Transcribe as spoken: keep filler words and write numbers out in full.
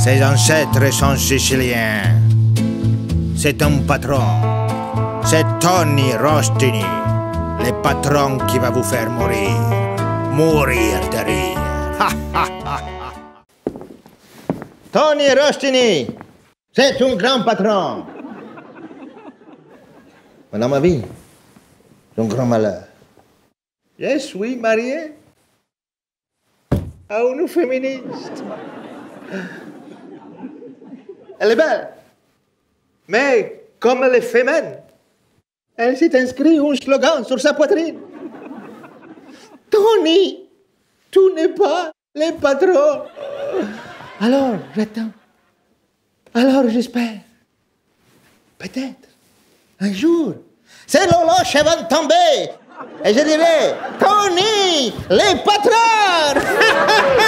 Ses ancêtres sont siciliens. C'est un patron. C'est Tony Rostini, le patron qui va vous faire mourir. Mourir de rire. Tony Rostini, c'est un grand patron. Mais dans ma vie, c'est un grand malheur. Je suis marié à une féministe. Elle est belle, mais comme elle est féminine, elle s'est inscrite un slogan sur sa poitrine. Tony, tu n'es pas le patron. Alors, j'attends. Alors, j'espère. Peut-être, un jour, ces loloches vont tomber. Et je dirai, Tony, les patrons.